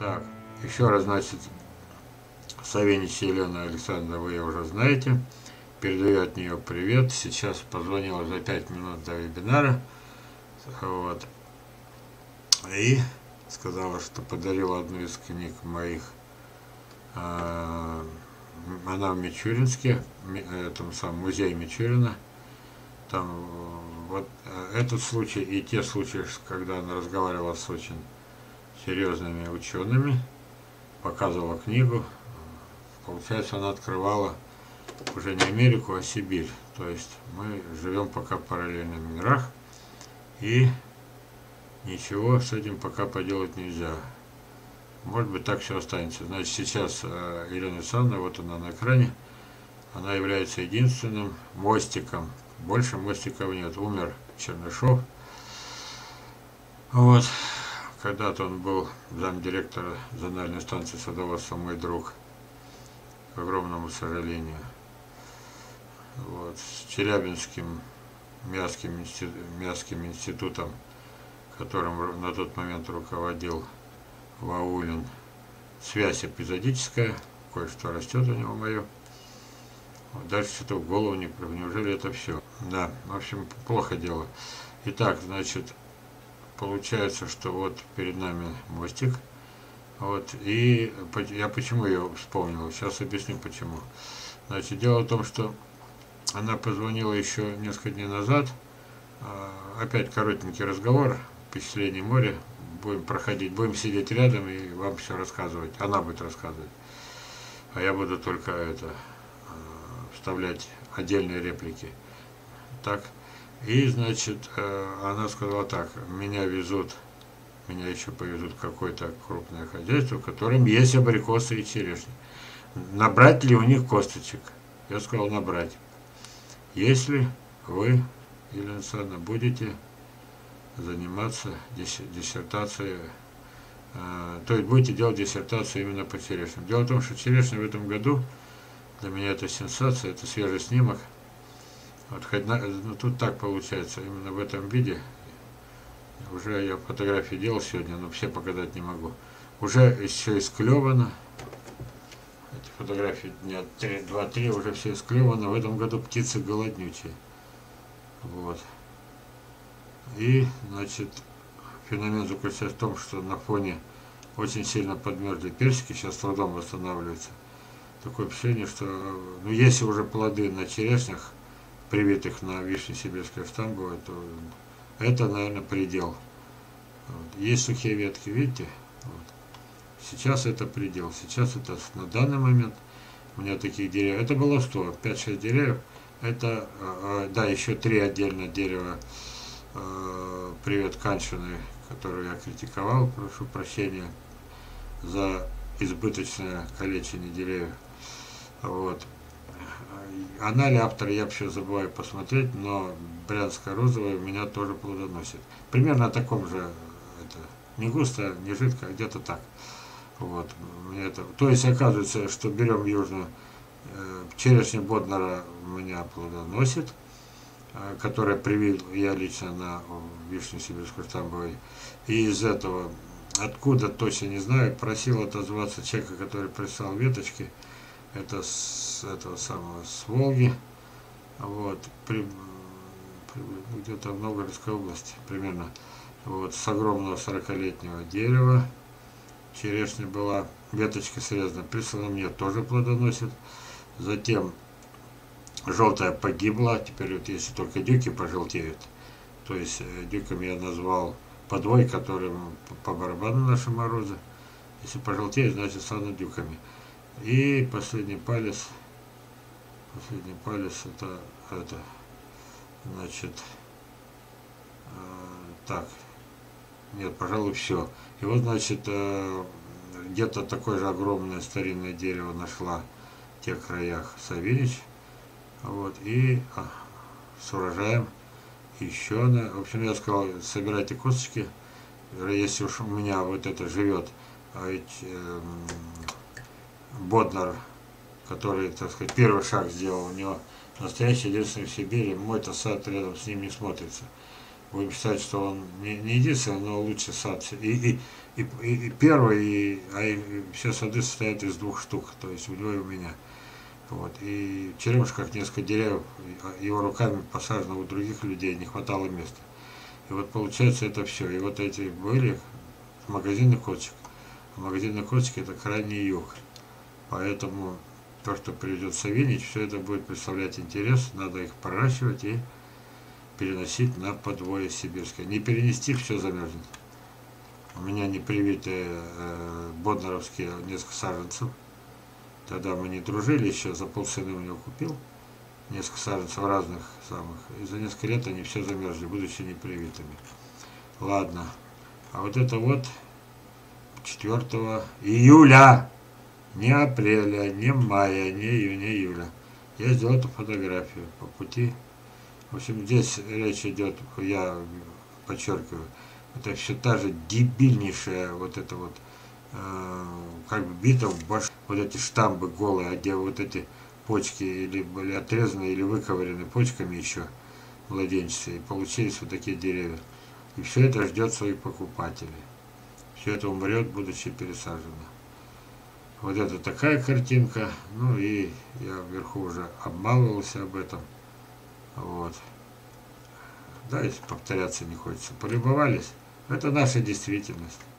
Так, еще раз, значит, Савинич Елена Александровна, вы ее уже знаете. Передаю от нее привет. Сейчас позвонила за 5 минут до вебинара. Вот. И сказала, что подарила одну из книг моих. Она в Мичуринске, этом самом музее Мичурина. Там вот этот случай и те случаи, когда она разговаривала с очень серьезными учеными, показывала книгу. Получается, она открывала уже не Америку, а Сибирь. То есть мы живем пока в параллельных мирах, и ничего с этим пока поделать нельзя. Может быть, так все останется. Значит, сейчас Елена Александровна, вот она на экране, она является единственным мостиком. Больше мостиков нет. Умер Чернышов. Вот. Когда-то он был замдиректора зональной станции садоводства, мой друг, к огромному сожалению. Вот. С Челябинским Мясским институтом, которым на тот момент руководил Ваулин, связь эпизодическая, кое-что растет у него мое. Дальше что-то в голову не прыгну. Неужели это все? Да, в общем, плохо дело. Итак, значит, получается, что вот перед нами мостик. Вот, и я почему ее вспомнил? Сейчас объясню почему. Значит, дело в том, что она позвонила еще несколько дней назад. Опять коротенький разговор, впечатление моря. Будем проходить, будем сидеть рядом и вам все рассказывать. Она будет рассказывать. А я буду только вставлять отдельные реплики. Так. И, значит, она сказала так: меня еще повезут в какое-то крупное хозяйство, в котором есть абрикосы и черешни. Набрать ли у них косточек? Я сказал, набрать. Если вы, Елена Александровна, будете заниматься диссертацией, то есть будете делать диссертацию именно по черешням. Дело в том, что черешня в этом году для меня это сенсация, это свежий снимок. Вот, ну, тут так получается, именно в этом виде. Уже я фотографии делал сегодня, но все показать не могу. Уже все исклевано. Эти фотографии дня 2-3 уже все исклевано. В этом году птицы голоднючие. Вот. И, значит, феномен заключается в том, что на фоне очень сильно подмерзли персики, сейчас с трудом восстанавливаются. Такое впечатление, что, ну, если уже плоды на черешнях, привитых на вишне сибирской штамбовой, то это, наверное, предел. Вот. Есть сухие ветки, видите? Вот. Сейчас это предел. Сейчас это на данный момент у меня таких деревьев. Это было 5-6 деревьев. Это, да, еще 3 отдельно дерева. Привет Каншиной, которую я критиковал, прошу прощения за избыточное калечение деревьев. Вот. Она ли автор, я вообще забываю посмотреть, но брянская розовая у меня тоже плодоносит. Примерно о таком же, это, не густо, не жидко, а где-то так. Вот. То есть оказывается, что берем южную, черешня Боднера у меня плодоносит, которая привил я лично на вишню сибирской штамбовой. И из этого, откуда точно не знаю, просил отозваться человека, который прислал веточки. Это с этого самого, с Волги, вот, где-то в Новгородской области примерно, вот, с огромного 40-летнего дерева. Черешня была, веточка срезана, прислана мне, тоже плодоносит. Затем желтая погибла, теперь вот если только дюки пожелтеют, то есть дюками я назвал подвой, которым по барабану наши морозы. Если пожелтеют, значит станут дюками. И последний палец это значит, так, нет, пожалуй, все. И вот, значит, где-то такое же огромное старинное дерево нашла в тех краях Савинич, вот, и с урожаем еще она, в общем, я сказал, собирайте косточки, если уж у меня вот это живет, Боднер, который, так сказать, первый шаг сделал, у него настоящий единственный в Сибири, мой-то сад рядом с ним не смотрится. Будем считать, что он не единственный, но лучший сад. И и первый, и все сады состоят из двух штук, то есть у него и у меня. Вот. И в Черемушках несколько деревьев его руками посажено у других людей, не хватало места. И вот получается это все. И вот эти были магазинный кочек. А магазинный кочек это крайний юг. Поэтому то, что приведет Савинич, все это будет представлять интерес. Надо их проращивать и переносить на подвое сибирское. Не перенести, все замерзнет. У меня не привитые боднаровские несколько саженцев. Тогда мы не дружили еще, за полцены у него купил. Несколько саженцев разных самых. И за несколько лет они все замерзли, будучи непривитыми. Ладно. А вот это вот 4 июля. Не апреля, не мая, не июня, июля. Я сделал эту фотографию по пути. В общем, здесь речь идет, я подчеркиваю, это все та же дебильнейшая вот это вот, как бы бита в башку, вот эти штамбы голые, где вот эти почки или были отрезаны, или выковырены почками еще младенчества, и получились вот такие деревья. И все это ждет своих покупателей. Все это умрет, будучи пересажено. Вот это такая картинка. Ну и я вверху уже обмалывался об этом. Вот. Да, если повторяться не хочется. Полюбовались. Это наша действительность.